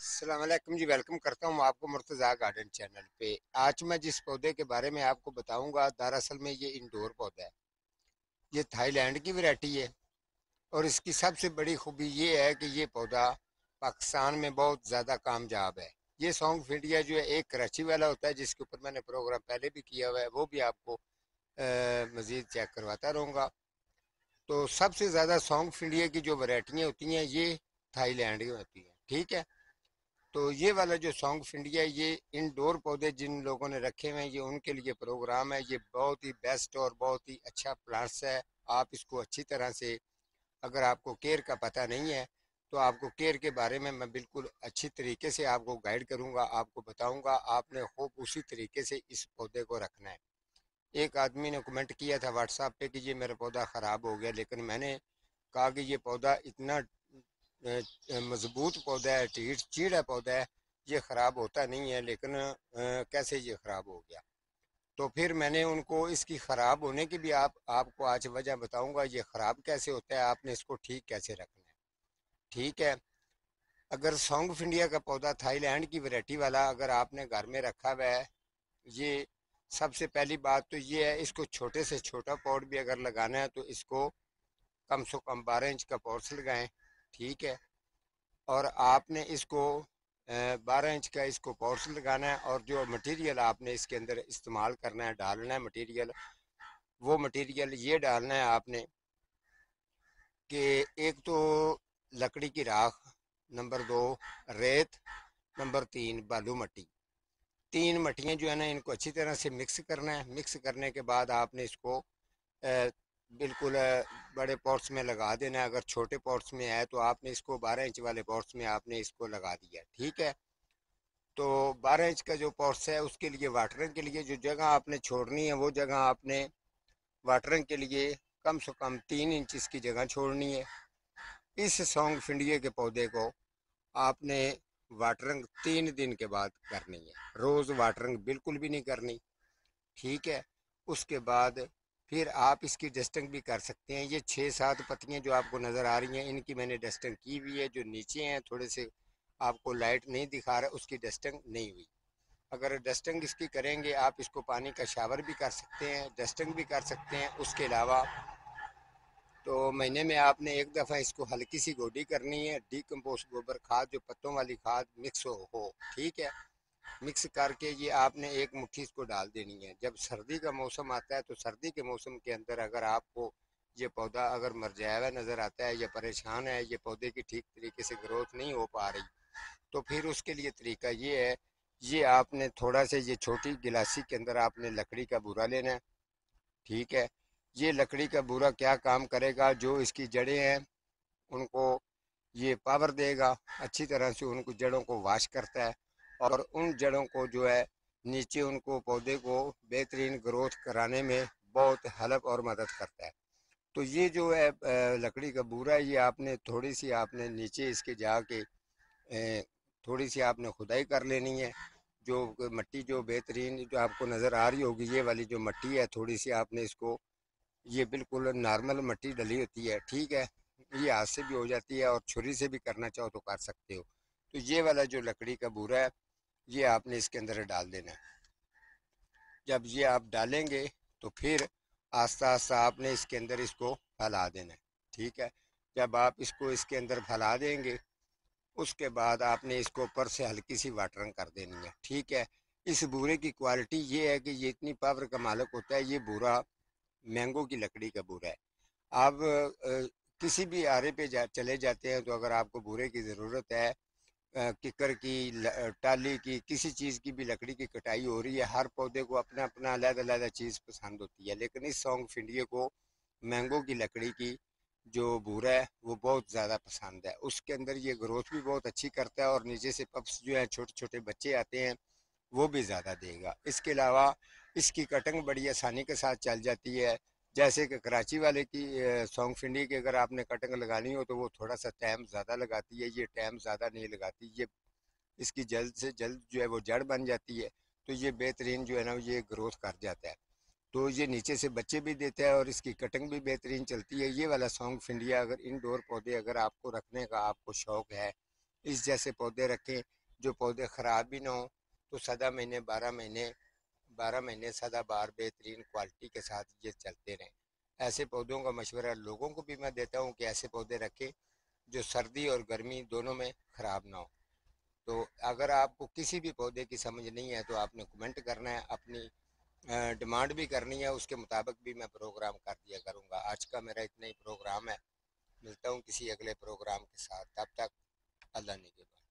السلام علیکم جی، ویلکم کرتا ہوں آپ کو مرتضیٰ گارڈن چینل پہ۔ آج میں جس پودے کے بارے میں آپ کو بتاؤں گا، دراصل میں یہ انڈور پودا ہے۔ یہ تھائی لینڈ کی ویرائٹی ہے اور اس کی سب سے بڑی خوبی یہ ہے کہ یہ پودا پاکستان میں بہت زیادہ کامیاب ہے۔ یہ سونگ فنڈیا جو ہے ایک کراچی والا ہوتا ہے، جس کے اوپر میں نے پروگرام پہلے بھی کیا ہوا ہے، وہ بھی آپ کو مزید چیک کرواتا رہوں گا۔ تو سب سے زیادہ سونگ فنڈیا کی جو ویرائٹیاں ہوتی ہیں یہ تھائی لینڈ کی ہوتی ہیں، ٹھیک ہے۔ تو یہ والا جو سونگ فنڈیا، یہ انڈور پودے جن لوگوں نے رکھے ہوئے ہیں، یہ ان کے لیے پروگرام ہے۔ یہ بہت ہی بیسٹ اور بہت ہی اچھا پلانٹس ہے۔ آپ اس کو اچھی طرح سے، اگر آپ کو کیئر کا پتہ نہیں ہے تو آپ کو کیئر کے بارے میں بالکل اچھی طریقے سے آپ کو گائیڈ کروں گا، آپ کو بتاؤں گا۔ آپ نے خوب اسی طریقے سے اس پودے کو رکھنا ہے۔ ایک آدمی نے کمنٹ کیا تھا واٹس ایپ پہ کہ یہ میرا پودا خراب ہو گیا، لیکن میں نے کہا کہ یہ پودا اتنا مضبوط پودا ہے، چیڑ ہے پودا ہے، یہ خراب ہوتا نہیں ہے، لیکن کیسے یہ خراب ہو گیا؟ تو پھر میں نے ان کو اس کی خراب ہونے کی بھی آپ کو آج وجہ بتاؤں گا، یہ خراب کیسے ہوتا ہے، آپ نے اس کو ٹھیک کیسے رکھنا ہے، ٹھیک ہے۔ اگر سونگ فنڈیا کا پودا تھائی لینڈ کی ویرائٹی والا اگر آپ نے گھر میں رکھا ہوا ہے، یہ سب سے پہلی بات تو یہ ہے، اس کو چھوٹے سے چھوٹا پوٹ بھی اگر لگانا ہے تو اس کو کم سے کم 12 انچ کا پوٹس لگائیں، ٹھیک ہے۔ اور آپ نے اس کو 12 انچ کا اس کو پوٹس لگانا ہے، اور جو مٹیریل آپ نے اس کے اندر استعمال کرنا ہے، ڈالنا ہے مٹیریل، وہ مٹیریل یہ ڈالنا ہے آپ نے کہ ایک تو لکڑی کی راکھ، نمبر 2 ریت، نمبر 3 بالو مٹی۔ 3 مٹیاں جو ہے نا، ان کو اچھی طرح سے مکس کرنا ہے۔ مکس کرنے کے بعد آپ نے اس کو بالکل بڑے پوٹس میں لگا دینا ہے۔ اگر چھوٹے پوٹس میں ہے تو آپ نے اس کو 12 انچ والے پوٹس میں آپ نے اس کو لگا دیا، ٹھیک ہے۔ تو 12 انچ کا جو پوٹس ہے، اس کے لیے واٹرنگ کے لیے جو جگہ آپ نے چھوڑنی ہے، وہ جگہ آپ نے واٹرنگ کے لیے کم سے کم 3 انچ اس کی جگہ چھوڑنی ہے۔ اس سونگ فنڈیے کے پودے کو آپ نے واٹرنگ 3 دن کے بعد کرنی ہے، روز واٹرنگ بالکل بھی نہیں کرنی، ٹھیک ہے۔ اس کے بعد پھر آپ اس کی ڈسٹنگ بھی کر سکتے ہیں۔ یہ 6-7 پتیاں جو آپ کو نظر آ رہی ہیں، ان کی میں نے ڈسٹنگ کی ہوئی ہے۔ جو نیچے ہیں تھوڑے سے آپ کو لائٹ نہیں دکھا رہا، اس کی ڈسٹنگ نہیں ہوئی۔ اگر ڈسٹنگ اس کی کریں گے، آپ اس کو پانی کا شاور بھی کر سکتے ہیں، ڈسٹنگ بھی کر سکتے ہیں۔ اس کے علاوہ تو مہینے میں آپ نے ایک دفعہ اس کو ہلکی سی گوڈی کرنی ہے، ڈی کمپوسٹ گوبر کھاد جو پتوں والی کھاد مکس ہو، ٹھیک ہے۔ مکس کر کے یہ آپ نے ایک مٹھی اس کو ڈال دینی ہے۔ جب سردی کا موسم آتا ہے تو سردی کے موسم کے اندر اگر آپ کو یہ پودا اگر مرجھایا ہوا نظر آتا ہے یا پریشان ہے، یہ پودے کی ٹھیک طریقے سے گروتھ نہیں ہو پا رہی، تو پھر اس کے لیے طریقہ یہ ہے، یہ آپ نے تھوڑا سے یہ چھوٹی گلاسی کے اندر آپ نے لکڑی کا بورا لینا ہے، ٹھیک ہے۔ یہ لکڑی کا بورا کیا کام کرے گا؟ جو اس کی جڑیں ہیں ان کو یہ پاور دے گا، اچھی طرح سے ان کو جڑوں کو واش کرتا ہے، اور ان جڑوں کو جو ہے نیچے ان کو پودے کو بہترین گروتھ کرانے میں بہت ہیلپ اور مدد کرتا ہے۔ تو یہ جو ہے لکڑی کا بورا ہے، یہ آپ نے تھوڑی سی آپ نے نیچے اس کے جا کے تھوڑی سی آپ نے کھدائی کر لینی ہے۔ جو مٹی جو بہترین جو آپ کو نظر آ رہی ہوگی، یہ والی جو مٹی ہے تھوڑی سی آپ نے اس کو، یہ بالکل نارمل مٹی ڈلی ہوتی ہے، ٹھیک ہے۔ یہ ہاتھ سے بھی ہو جاتی ہے اور چھری سے بھی کرنا چاہو تو کر سکتے ہو۔ تو یہ والا جو لکڑی کا بورا ہے، یہ آپ نے اس کے اندر ڈال دینا ہے۔ جب یہ آپ ڈالیں گے تو پھر آہستہ آہستہ آپ نے اس کے اندر اس کو پھیلا دینا ہے، ٹھیک ہے۔ جب آپ اس کو اس کے اندر پھیلا دیں گے، اس کے بعد آپ نے اس کو اوپر سے ہلکی سی واٹرنگ کر دینی ہے، ٹھیک ہے۔ اس بورے کی کوالٹی یہ ہے کہ یہ اتنی پاور کا مالک ہوتا ہے، یہ بورا مینگو کی لکڑی کا بورا ہے۔ آپ کسی بھی آرے پہ چلے جاتے ہیں تو اگر آپ کو بورے کی ضرورت ہے، ککر کی، ٹالی کی، کسی چیز کی بھی لکڑی کی کٹائی ہو رہی ہے، ہر پودے کو اپنا اپنا علیحدہ علیحدہ چیز پسند ہوتی ہے، لیکن اس سونگ فنڈیے کو مینگو کی لکڑی کی جو بورا ہے وہ بہت زیادہ پسند ہے۔ اس کے اندر یہ گروتھ بھی بہت اچھی کرتا ہے، اور نیچے سے پپس جو ہیں چھوٹے چھوٹے بچے آتے ہیں وہ بھی زیادہ دے گا۔ اس کے علاوہ اس کی کٹنگ بڑی آسانی کے ساتھ چل جاتی ہے، جیسے کہ کراچی والے کی سونگ فنڈی کی اگر آپ نے کٹنگ لگانی ہو تو وہ تھوڑا سا ٹائم زیادہ لگاتی ہے، یہ ٹائم زیادہ نہیں لگاتی، یہ اس کی جلد سے جلد جو ہے وہ جڑ بن جاتی ہے، تو یہ بہترین جو ہے نا یہ گروتھ کر جاتا ہے، تو یہ نیچے سے بچے بھی دیتا ہے اور اس کی کٹنگ بھی بہترین چلتی ہے۔ یہ والا سونگ فنڈیا اگر انڈور پودے اگر آپ کو رکھنے کا آپ کو شوق ہے اس جیسے پودے رکھیں جو پودے خراب بھی نہ ہوں، تو 12 مہینے سدا بار بہترین کوالٹی کے ساتھ یہ چلتے رہیں۔ ایسے پودوں کا مشورہ لوگوں کو بھی میں دیتا ہوں کہ ایسے پودے رکھیں جو سردی اور گرمی دونوں میں خراب نہ ہو۔ تو اگر آپ کو کسی بھی پودے کی سمجھ نہیں ہے تو آپ نے کمنٹ کرنا ہے، اپنی ڈیمانڈ بھی کرنی ہے، اس کے مطابق بھی میں پروگرام کر دیا کروں گا۔ آج کا میرا اتنا ہی پروگرام ہے، ملتا ہوں کسی اگلے پروگرام کے ساتھ، تب تک اللہ نے